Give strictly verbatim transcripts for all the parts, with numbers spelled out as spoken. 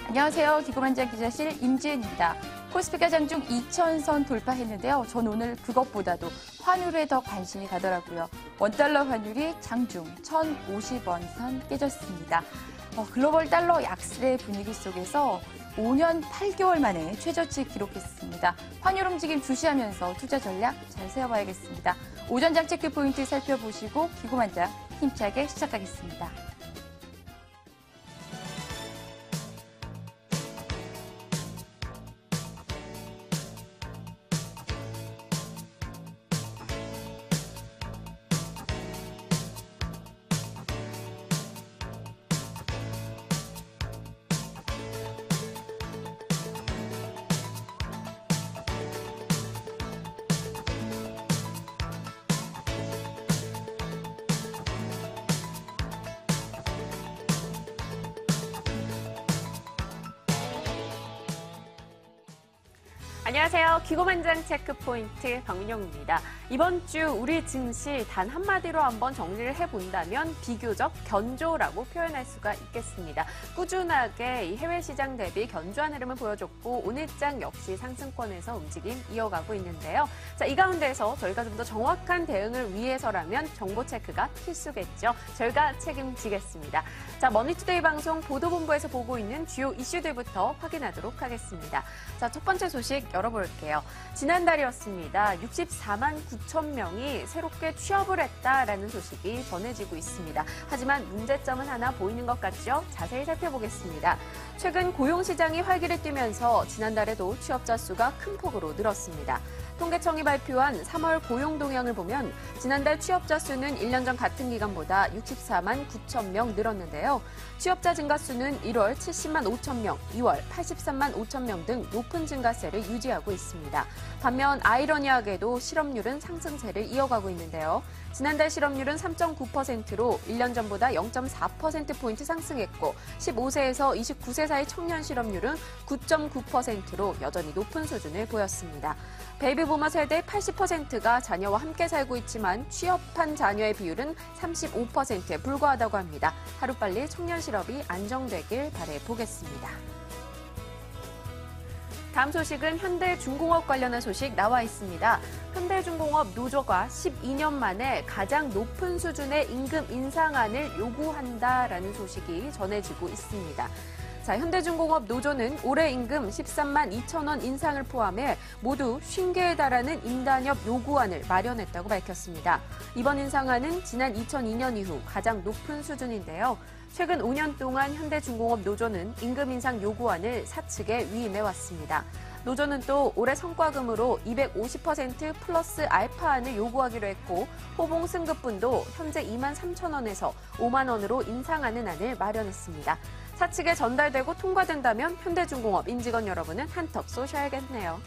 안녕하세요. 기고만장 기자실 임지은입니다. 코스피가 장중 이천 선 돌파했는데요. 전 오늘 그것보다도 환율에 더 관심이 가더라고요. 원달러 환율이 장중 천오십 원 선 깨졌습니다. 어, 글로벌 달러 약세 분위기 속에서 오 년 팔 개월 만에 최저치 기록했습니다. 환율 움직임 주시하면서 투자 전략 잘 세워봐야겠습니다. 오전장 체크 포인트 살펴보시고 기고만장 힘차게 시작하겠습니다. 안녕하세요. 기고만장 체크포인트 박민영입니다. 이번 주 우리 증시 단 한마디로 한번 정리를 해본다면 비교적 견조라고 표현할 수가 있겠습니다. 꾸준하게 이 해외 시장 대비 견조한 흐름을 보여줬고 오늘장 역시 상승권에서 움직임 이어가고 있는데요. 자, 이 가운데서 저희가 좀 더 정확한 대응을 위해서라면 정보 체크가 필수겠죠. 저희가 책임지겠습니다. 자, 머니투데이 방송 보도본부에서 보고 있는 주요 이슈들부터 확인하도록 하겠습니다. 자, 첫 번째 소식 열어볼게요. 지난달이었습니다. 육십사만 구천 명이 새롭게 취업을 했다라는 소식이 전해지고 있습니다. 하지만 문제점은 하나 보이는 것 같죠? 자세히 살펴보겠습니다. 최근 고용시장이 활기를 띠면서 지난달에도 취업자 수가 큰 폭으로 늘었습니다. 통계청이 발표한 삼월 고용 동향을 보면 지난달 취업자 수는 일 년 전 같은 기간보다 육십사만 구천 명 늘었는데요. 취업자 증가 수는 일월 칠십만 오천 명, 이월 팔십삼만 오천 명 등 높은 증가세를 유지하고 있습니다. 반면 아이러니하게도 실업률은 상승세를 이어가고 있는데요. 지난달 실업률은 삼 점 구 퍼센트로 일 년 전보다 영 점 사 퍼센트포인트 상승했고 십오 세에서 이십구 세 사이 청년 실업률은 구 점 구 퍼센트로 여전히 높은 수준을 보였습니다. 베이비부머 세대 팔십 퍼센트가 자녀와 함께 살고 있지만 취업한 자녀의 비율은 삼십오 퍼센트에 불과하다고 합니다. 하루빨리 청년 실업이 안정되길 바라보겠습니다. 다음 소식은 현대중공업 관련한 소식 나와 있습니다. 현대중공업 노조가 십이 년 만에 가장 높은 수준의 임금 인상안을 요구한다라는 소식이 전해지고 있습니다. 자, 현대중공업 노조는 올해 임금 십삼만 이천 원 인상을 포함해 모두 오십 개에 달하는 임단협 요구안을 마련했다고 밝혔습니다. 이번 인상안은 지난 이천이 년 이후 가장 높은 수준인데요. 최근 오 년 동안 현대중공업 노조는 임금 인상 요구안을 사측에 위임해왔습니다. 노조는 또 올해 성과금으로 이백오십 퍼센트 플러스 알파안을 요구하기로 했고 호봉 승급분도 현재 이만 삼천 원에서 오만 원으로 인상하는 안을 마련했습니다. 사측에 전달되고 통과된다면 현대중공업 임직원 여러분은 한턱 쏘셔야겠네요.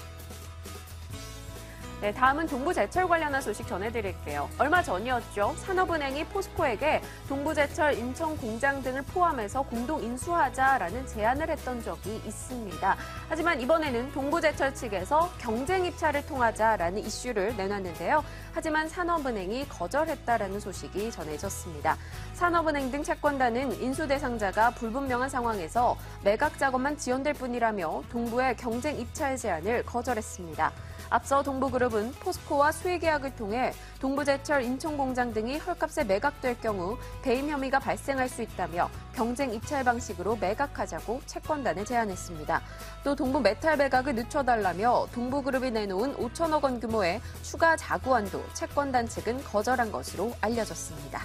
네, 다음은 동부제철 관련한 소식 전해드릴게요. 얼마 전이었죠. 산업은행이 포스코에게 동부제철 인천 공장 등을 포함해서 공동 인수하자라는 제안을 했던 적이 있습니다. 하지만 이번에는 동부제철 측에서 경쟁 입찰을 통하자라는 이슈를 내놨는데요. 하지만 산업은행이 거절했다라는 소식이 전해졌습니다. 산업은행 등 채권단은 인수 대상자가 불분명한 상황에서 매각 작업만 지연될 뿐이라며 동부의 경쟁 입찰 제안을 거절했습니다. 앞서 동부그룹은 포스코와 수의 계약을 통해 동부제철 인천공장 등이 헐값에 매각될 경우 배임 혐의가 발생할 수 있다며 경쟁 입찰 방식으로 매각하자고 채권단에 제안했습니다. 또 동부 메탈 매각을 늦춰달라며 동부그룹이 내놓은 오천억 원 규모의 추가 자구안도 채권단 측은 거절한 것으로 알려졌습니다.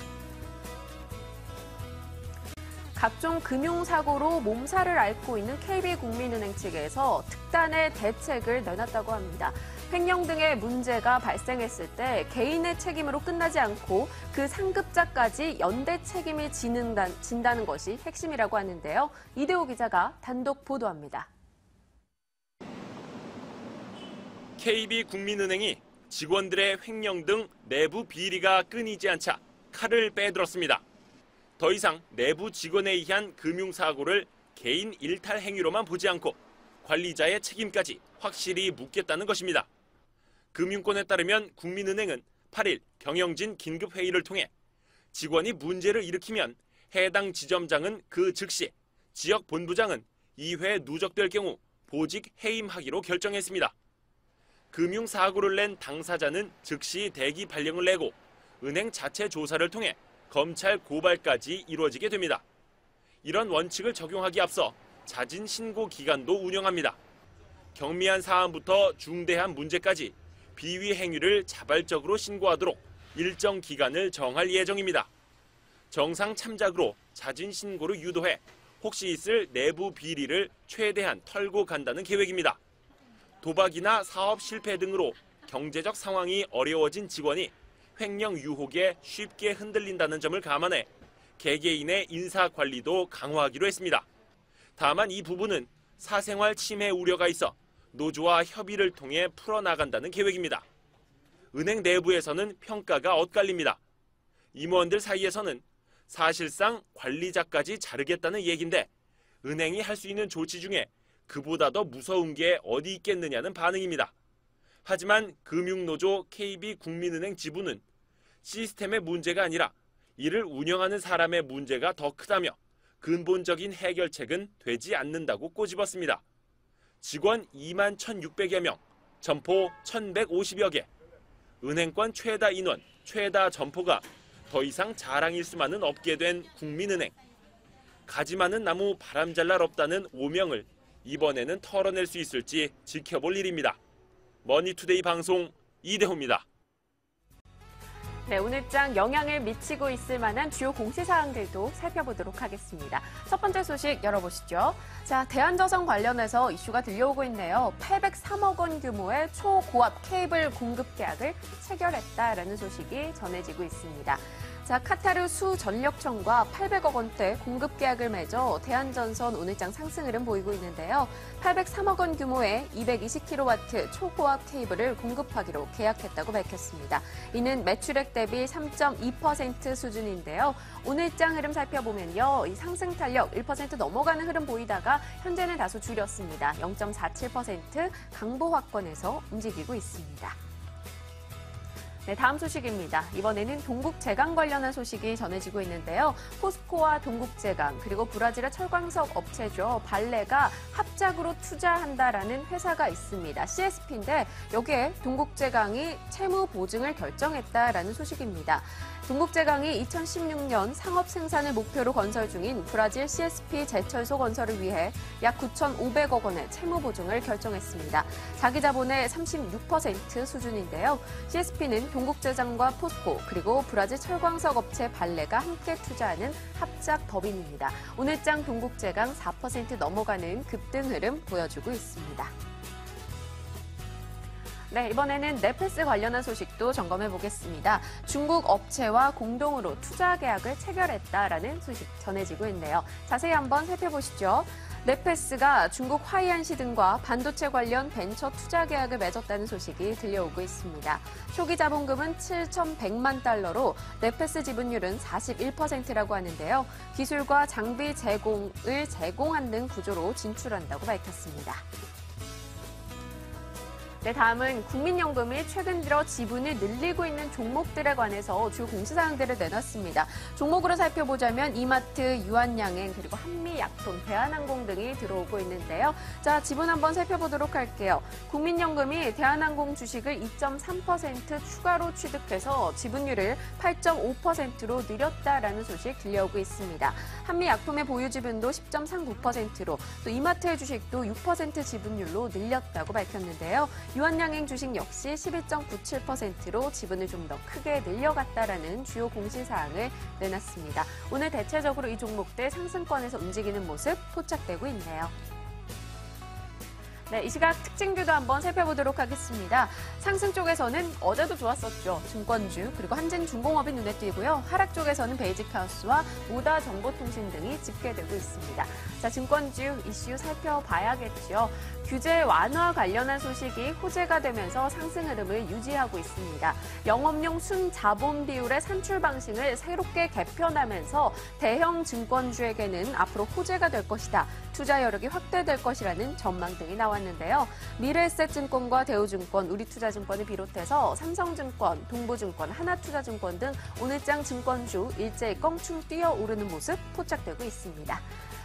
각종 금융사고로 몸살을 앓고 있는 케이비국민은행 측에서 특단의 대책을 내놨다고 합니다. 횡령 등의 문제가 발생했을 때 개인의 책임으로 끝나지 않고 그 상급자까지 연대 책임이 진다는 것이 핵심이라고 하는데요. 이대호 기자가 단독 보도합니다. 케이비국민은행이 직원들의 횡령 등 내부 비리가 끊이지 않자 칼을 빼들었습니다. 더 이상 내부 직원에 의한 금융사고를 개인 일탈 행위로만 보지 않고 관리자의 책임까지 확실히 묻겠다는 것입니다. 금융권에 따르면 국민은행은 팔 일 경영진 긴급회의를 통해 직원이 문제를 일으키면 해당 지점장은 그 즉시, 지역 본부장은 이 회 누적될 경우 보직 해임하기로 결정했습니다. 금융사고를 낸 당사자는 즉시 대기 발령을 내고 은행 자체 조사를 통해 검찰 고발까지 이루어지게 됩니다. 이런 원칙을 적용하기 앞서 자진 신고 기간도 운영합니다. 경미한 사안부터 중대한 문제까지 비위 행위를 자발적으로 신고하도록 일정 기간을 정할 예정입니다. 정상 참작으로 자진 신고를 유도해 혹시 있을 내부 비리를 최대한 털고 간다는 계획입니다. 도박이나 사업 실패 등으로 경제적 상황이 어려워진 직원이 횡령 유혹에 쉽게 흔들린다는 점을 감안해 개개인의 인사 관리도 강화하기로 했습니다. 다만 이 부분은 사생활 침해 우려가 있어 노조와 협의를 통해 풀어나간다는 계획입니다. 은행 내부에서는 평가가 엇갈립니다. 임원들 사이에서는 사실상 관리자까지 자르겠다는 얘긴데 은행이 할 수 있는 조치 중에 그보다 더 무서운 게 어디 있겠느냐는 반응입니다. 하지만 금융노조 케이비국민은행 지부는 시스템의 문제가 아니라 이를 운영하는 사람의 문제가 더 크다며 근본적인 해결책은 되지 않는다고 꼬집었습니다. 직원 이만 천육백여 명, 점포 천백오십여 개, 은행권 최다 인원, 최다 점포가 더 이상 자랑일 수만은 없게 된 국민은행. 가지 많은 나무 바람 잘 날 없다는 오명을 이번에는 털어낼 수 있을지 지켜볼 일입니다. 머니투데이 방송 이대호입니다. 네, 오늘장 영향을 미치고 있을 만한 주요 공시사항들도 살펴보도록 하겠습니다. 첫 번째 소식 열어보시죠. 자, 대한저선 관련해서 이슈가 들려오고 있네요. 팔백삼억 원 규모의 초고압 케이블 공급 계약을 체결했다라는 소식이 전해지고 있습니다. 자, 카타르 수전력청과 팔백억 원대 공급 계약을 맺어 대한전선 오늘장 상승 흐름 보이고 있는데요. 팔백삼억 원 규모의 이백이십 킬로와트 초고압 케이블을 공급하기로 계약했다고 밝혔습니다. 이는 매출액 대비 삼 점 이 퍼센트 수준인데요. 오늘장 흐름 살펴보면요. 이 상승 탄력 일 퍼센트 넘어가는 흐름 보이다가 현재는 다소 줄였습니다. 영 점 사칠 퍼센트 강보 확권에서 움직이고 있습니다. 네, 다음 소식입니다. 이번에는 동국제강 관련한 소식이 전해지고 있는데요. 포스코와 동국제강 그리고 브라질의 철광석 업체죠. 발레가 합작으로 투자한다라는 회사가 있습니다. 씨에스피인데 여기에 동국제강이 채무 보증을 결정했다라는 소식입니다. 동국제강이 이천십육 년 상업 생산을 목표로 건설 중인 브라질 씨에스피 제철소 건설을 위해 약 구천오백억 원의 채무 보증을 결정했습니다. 자기 자본의 삼십육 퍼센트 수준인데요. 씨에스피는 동국제강과 포스코 그리고 브라질 철광석 업체 발레가 함께 투자하는 합작 법인입니다. 오늘장 동국제강 사 퍼센트 넘어가는 급등 흐름 보여주고 있습니다. 네, 이번에는 네페스 관련한 소식도 점검해 보겠습니다. 중국 업체와 공동으로 투자 계약을 체결했다라는 소식 전해지고 있네요. 자세히 한번 살펴보시죠. 네페스가 중국 화이안시 등과 반도체 관련 벤처 투자 계약을 맺었다는 소식이 들려오고 있습니다. 초기 자본금은 칠천백만 달러로 네페스 지분율은 사십일 퍼센트라고 하는데요. 기술과 장비 제공을 제공하는 구조로 진출한다고 밝혔습니다. 네, 다음은 국민연금이 최근 들어 지분을 늘리고 있는 종목들에 관해서 주 공시사항들을 내놨습니다. 종목으로 살펴보자면 이마트, 유한양행, 그리고 한미약품, 대한항공 등이 들어오고 있는데요. 자, 지분 한번 살펴보도록 할게요. 국민연금이 대한항공 주식을 이 점 삼 퍼센트 추가로 취득해서 지분율을 팔 점 오 퍼센트로 늘렸다라는 소식 들려오고 있습니다. 한미약품의 보유 지분도 십 점 삼구 퍼센트로, 또 이마트의 주식도 육 퍼센트 지분율로 늘렸다고 밝혔는데요. 유한양행 주식 역시 십일 점 구칠 퍼센트로 지분을 좀 더 크게 늘려갔다라는 주요 공시사항을 내놨습니다. 오늘 대체적으로 이 종목들 상승권에서 움직이는 모습 포착되고 있네요. 네, 이 시각 특징주도 한번 살펴보도록 하겠습니다. 상승 쪽에서는 어제도 좋았었죠. 증권주 그리고 한진중공업이 눈에 띄고요. 하락 쪽에서는 베이직하우스와 모다정보통신 등이 집계되고 있습니다. 자, 증권주 이슈 살펴봐야겠죠. 규제 완화 관련한 소식이 호재가 되면서 상승 흐름을 유지하고 있습니다. 영업용 순자본 비율의 산출 방식을 새롭게 개편하면서 대형 증권주에게는 앞으로 호재가 될 것이다. 투자 여력이 확대될 것이라는 전망 등이 나왔는데요. 미래에셋증권과 대우증권, 우리투자증권을 비롯해서 삼성증권, 동부증권, 하나투자증권 등 오늘장 증권주 일제히 껑충 뛰어오르는 모습 포착되고 있습니다.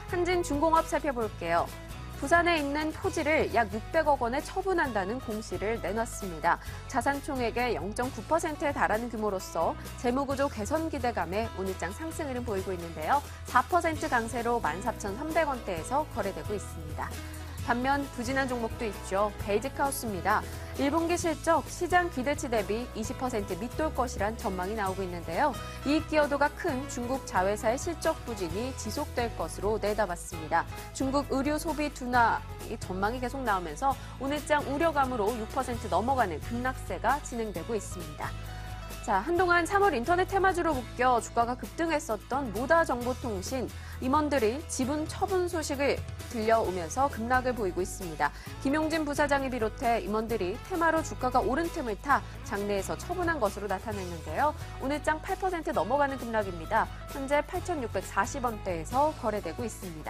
한진중공업 살펴볼게요. 부산에 있는 토지를 약 육백억 원에 처분한다는 공시를 내놨습니다. 자산 총액의 영 점 구 퍼센트에 달하는 규모로서 재무구조 개선 기대감에 오늘장 상승 흐름 보이고 있는데요. 사 퍼센트 강세로 만 사천삼백 원대에서 거래되고 있습니다. 반면 부진한 종목도 있죠. 베이직하우스입니다. 일 분기 실적 시장 기대치 대비 이십 퍼센트 밑돌 것이란 전망이 나오고 있는데요. 이익 기여도가 큰 중국 자회사의 실적 부진이 지속될 것으로 내다봤습니다. 중국 의류 소비 둔화 전망이 계속 나오면서 오늘장 우려감으로 육 퍼센트 넘어가는 급락세가 진행되고 있습니다. 자, 한동안 삼월 인터넷 테마주로 묶여 주가가 급등했었던 모다정보통신, 임원들이 지분 처분 소식을 들려오면서 급락을 보이고 있습니다. 김용진 부사장이 비롯해 임원들이 테마로 주가가 오른 틈을 타 장내에서 처분한 것으로 나타냈는데요. 오늘장 팔 퍼센트 넘어가는 급락입니다. 현재 팔천육백사십 원대에서 거래되고 있습니다.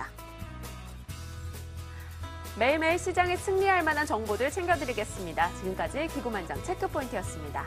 매일매일 시장에 승리할 만한 정보들 챙겨드리겠습니다. 지금까지 기고만장 체크포인트였습니다.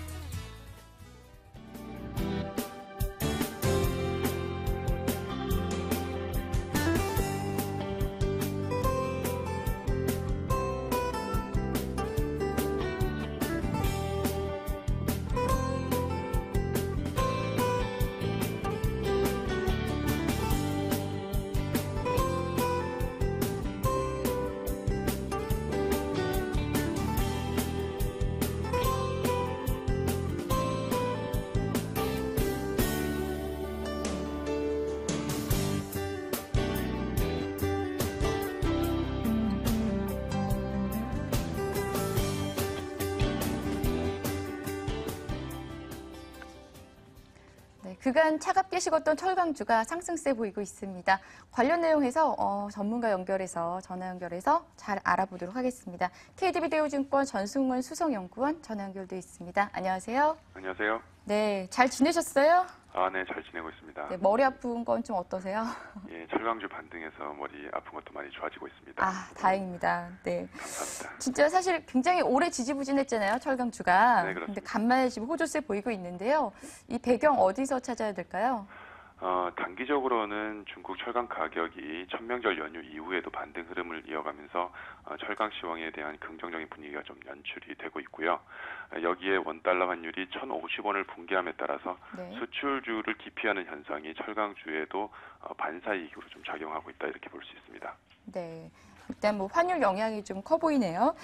그간 차갑게 식었던 철강주가 상승세 보이고 있습니다. 관련 내용에서 어, 전문가 연결해서 전화 연결해서 잘 알아보도록 하겠습니다. 케이디비 대우증권 전승훈 수석연구원 전화 연결돼 있습니다. 안녕하세요. 안녕하세요. 네, 잘 지내셨어요? 아, 네, 잘 지내고 있습니다. 네, 머리 아픈 건 좀 어떠세요? 예, 철강주 반등해서 머리 아픈 것도 많이 좋아지고 있습니다. 아, 다행입니다. 네. 감사합니다. 진짜 사실 굉장히 오래 지지부진했잖아요, 철강주가. 네, 그렇습니다. 근데 간만에 지금 호조세 보이고 있는데요. 이 배경 어디서 찾아야 될까요? 어, 단기적으로는 중국 철강 가격이 천명절 연휴 이후에도 반등 흐름을 이어가면서 어, 철강 시황에 대한 긍정적인 분위기가 좀 연출이 되고 있고요. 어, 여기에 원달러 환율이 천오십 원을 붕괴함에 따라서 네. 수출주를 기피하는 현상이 철강주에도 어, 반사이익으로 좀 작용하고 있다 이렇게 볼 수 있습니다. 네. 일단 뭐 환율 영향이 좀 커 보이네요.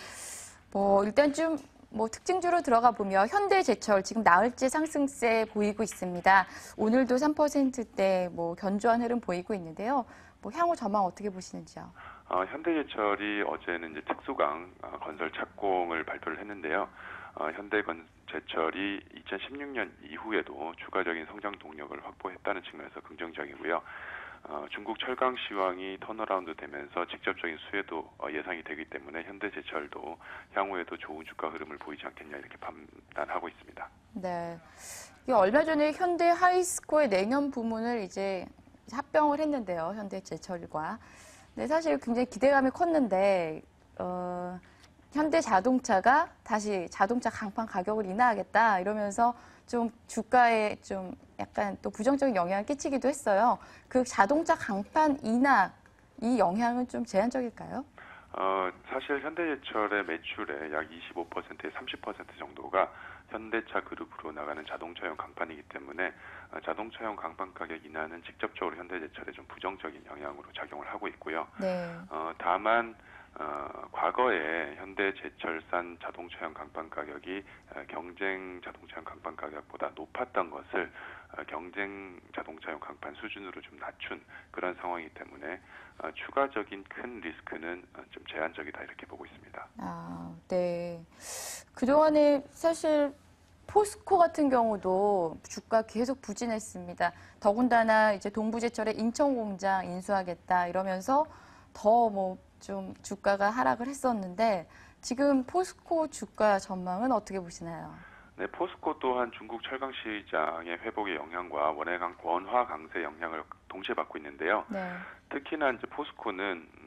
뭐 일단 좀 뭐 특징주로 들어가 보면 현대제철 지금 나흘째 상승세 보이고 있습니다. 오늘도 삼 퍼센트대 뭐 견조한 흐름 보이고 있는데요. 뭐 향후 전망 어떻게 보시는지요? 어, 현대제철이 어제는 이제 특수강 어, 건설 착공을 발표를 했는데요. 어, 현대제철이 이천십육 년 이후에도 추가적인 성장 동력을 확보했다는 측면에서 긍정적이고요. 어, 중국 철강 시황이 턴어라운드 되면서 직접적인 수혜도 어, 예상이 되기 때문에 현대제철도 향후에도 좋은 주가 흐름을 보이지 않겠냐 이렇게 판단하고 있습니다. 네. 이게 얼마 전에 현대 하이스코의 냉연 부문을 이제 합병을 했는데요. 현대제철과. 근데 사실 굉장히 기대감이 컸는데 어, 현대자동차가 다시 자동차 강판 가격을 인하하겠다 이러면서 좀 주가에 좀 약간 또 부정적인 영향을 끼치기도 했어요. 그 자동차 강판 인하 이 영향은 좀 제한적일까요? 어, 사실 현대제철의 매출의 약 이십오 퍼센트에 삼십 퍼센트 정도가 현대차 그룹으로 나가는 자동차용 강판이기 때문에 어, 자동차용 강판 가격 인하는 직접적으로 현대제철에 좀 부정적인 영향으로 작용을 하고 있고요. 네. 어, 다만 어, 과거에 현대제철산 자동차용 강판 가격이 어, 경쟁 자동차용 강판 가격보다 높았던 것을 어, 경쟁 자동차용 강판 수준으로 좀 낮춘 그런 상황이기 때문에 어, 추가적인 큰 리스크는 어, 좀 제한적이다 이렇게 보고 있습니다. 아, 네. 그동안에 사실 포스코 같은 경우도 주가 계속 부진했습니다. 더군다나 이제 동부제철의 인천 공장 인수하겠다 이러면서 더 뭐 좀 주가가 하락을 했었는데 지금 포스코 주가 전망은 어떻게 보시나요? 네, 포스코 또한 중국 철강 시장의 회복의 영향과 원화 강, 원화 강세 영향을 동시에 받고 있는데요. 네. 특히나 이제 포스코는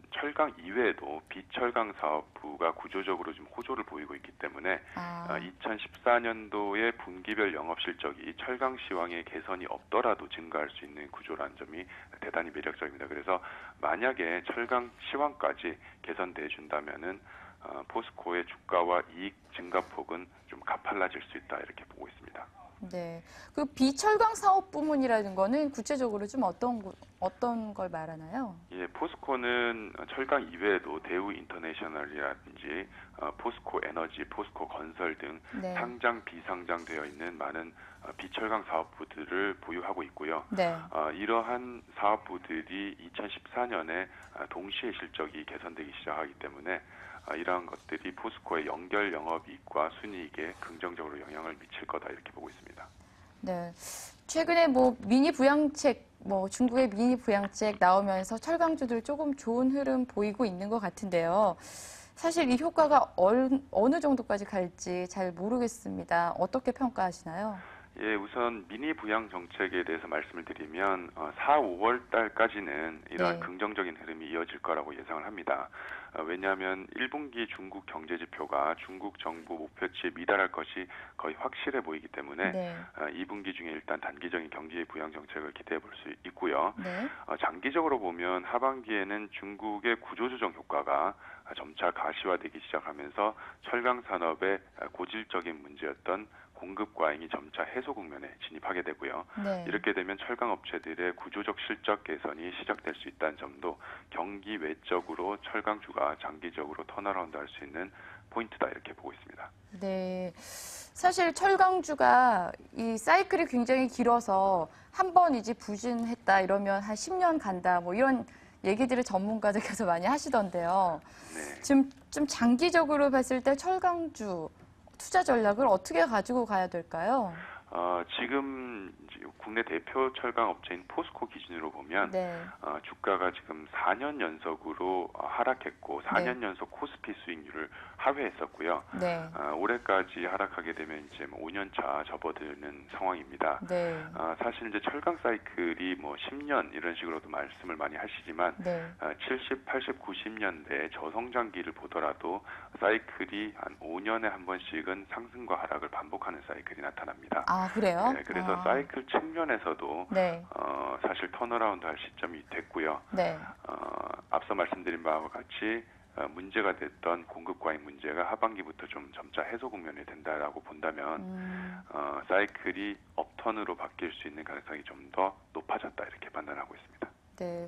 철강 이외에도 비철강 사업부가 구조적으로 좀 호조를 보이고 있기 때문에 아. 어, 이천십사 년도의 분기별 영업 실적이 철강 시황의 개선이 없더라도 증가할 수 있는 구조라는 점이 대단히 매력적입니다. 그래서 만약에 철강 시황까지 개선돼 준다면은 어, 포스코의 주가와 이익 증가폭은 좀 가팔라질 수 있다 이렇게 보고 있습니다. 네. 그 비철강 사업 부문이라는 거는 구체적으로 좀 어떤 거- 어떤 걸 말하나요? 예, 포스코는 철강 이외에도 대우 인터내셔널이라든지 어, 포스코 에너지, 포스코 건설 등 네. 상장 비상장되어 있는 많은 어, 비철강 사업부들을 보유하고 있고요. 네. 어, 이러한 사업부들이 이천십사 년에 어, 동시에 실적이 개선되기 시작하기 때문에 어, 이러한 것들이 포스코의 연결 영업이익과 순이익에 긍정적으로 영향을 미칠 거다 이렇게 보고 있습니다. 네. 최근에 뭐 미니 부양책, 뭐 중국의 미니 부양책 나오면서 철강주들 조금 좋은 흐름 보이고 있는 것 같은데요. 사실 이 효과가 얼, 어느 정도까지 갈지 잘 모르겠습니다. 어떻게 평가하시나요? 예, 우선 미니 부양 정책에 대해서 말씀을 드리면 어, 사, 오월 달까지는 이러한 네. 긍정적인 흐름이 이어질 거라고 예상을 합니다. 어, 왜냐하면 일 분기 중국 경제 지표가 중국 정부 목표치에 미달할 것이 거의 확실해 보이기 때문에 네. 어, 이 분기 중에 일단 단기적인 경기 부양 정책을 기대해 볼 수 있고요. 네. 어, 장기적으로 보면 하반기에는 중국의 구조조정 효과가 점차 가시화되기 시작하면서 철강 산업의 고질적인 문제였던 공급 과잉이 점차 해소 국면에 진입하게 되고요. 네. 이렇게 되면 철강 업체들의 구조적 실적 개선이 시작될 수 있다는 점도 경기 외적으로 철강주가 장기적으로 턴어라운드 할 수 있는 포인트다 이렇게 보고 있습니다. 네. 사실 철강주가 이 사이클이 굉장히 길어서 한 번 이제 부진했다 이러면 한 십 년 간다 뭐 이런 얘기들을 전문가들께서 많이 하시던데요. 네. 지금 좀 장기적으로 봤을 때 철강주 투자 전략을 어떻게 가지고 가야 될까요? 어, 지금 이제 국내 대표 철강 업체인 포스코 기준으로 보면 네. 어, 주가가 지금 사 년 연속으로 어, 하락했고 사 년 연속 코스피 수익률을 하회했었고요. 네. 어, 올해까지 하락하게 되면 이제 뭐 오 년 차 접어드는 상황입니다. 네. 어, 사실 이제 철강 사이클이 뭐 십 년 이런 식으로도 말씀을 많이 하시지만 네. 어, 칠십, 팔십, 구십 년대 저성장기를 보더라도 사이클이 한 오 년에 한 번씩은 상승과 하락을 반복하는 사이클이 나타납니다. 아, 그래요? 네, 그래서 아. 사이클 측면에서도 네. 어, 사실 턴어라운드 할 시점이 됐고요. 네. 어, 앞서 말씀드린 바와 같이 어, 문제가 됐던 공급 과잉 문제가 하반기부터 좀 점차 해소 국면이 된다라고 본다면 음. 어, 사이클이 업턴으로 바뀔 수 있는 가능성이 좀 더 높아졌다 이렇게 판단하고 있습니다. 네.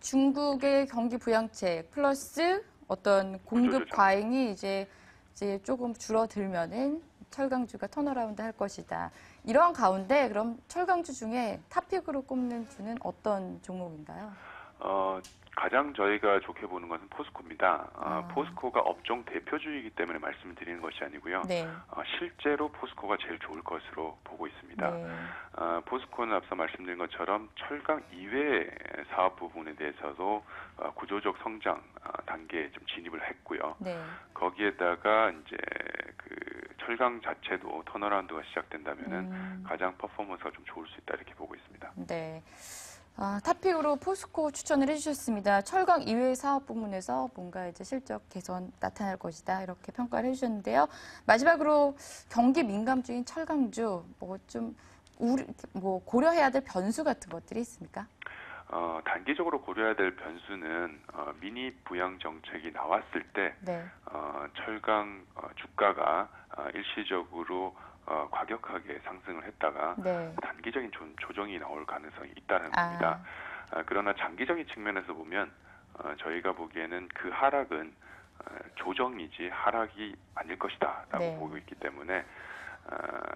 중국의 경기 부양책 플러스 어떤 공급 구조조정. 과잉이 이제 이제 조금 줄어들면은 철강주가 턴어라운드 할 것이다. 이러한 가운데 그럼 철강주 중에 탑픽으로 꼽는 주는 어떤 종목인가요? 어, 가장 저희가 좋게 보는 것은 포스코입니다. 어, 아. 포스코가 업종 대표주이기 때문에 말씀을 드리는 것이 아니고요. 네. 어, 실제로 포스코가 제일 좋을 것으로 보고 있습니다. 네. 어, 포스코는 앞서 말씀드린 것처럼 철강 이외의 사업 부분에 대해서도 어, 구조적 성장 어, 단계에 좀 진입을 했고요. 네. 거기에다가 이제 그 철강 자체도 턴어라운드가 시작된다면은 음. 가장 퍼포먼스가 좀 좋을 수 있다 이렇게 보고 있습니다. 네. 아, 탑픽으로 포스코 추천을 해주셨습니다. 철강 이외의 사업 부문에서 뭔가 이제 실적 개선 나타날 것이다 이렇게 평가를 해주셨는데요. 마지막으로 경기 민감주인 철강주 뭐 좀 우리 뭐 고려해야 될 변수 같은 것들이 있습니까? 어, 단기적으로 고려해야 될 변수는 어, 미니 부양 정책이 나왔을 때 네. 어, 철강 어, 주가가 어, 일시적으로 어, 과격하게 상승을 했다가 네. 단기적인 조, 조정이 나올 가능성이 있다는 아. 겁니다. 아, 그러나 장기적인 측면에서 보면 어, 저희가 보기에는 그 하락은 어, 조정이지 하락이 아닐 것이다라고 네. 보고 있기 때문에 어,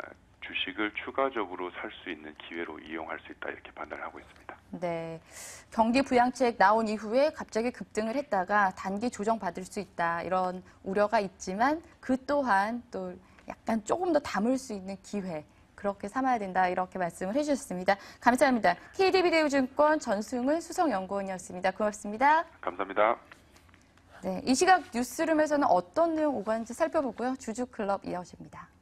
주식을 추가적으로 살 수 있는 기회로 이용할 수 있다 이렇게 판단을 하고 있습니다. 네. 경기 부양책 나온 이후에 갑자기 급등을 했다가 단기 조정 받을 수 있다 이런 우려가 있지만 그 또한 또 약간 조금 더 담을 수 있는 기회 그렇게 삼아야 된다 이렇게 말씀을 해주셨습니다. 감사합니다. 케이디비대우증권 전승훈 수석연구원이었습니다. 고맙습니다. 감사합니다. 네, 이 시각 뉴스룸에서는 어떤 내용 오가는지 살펴보고요. 주주클럽 이어집니다.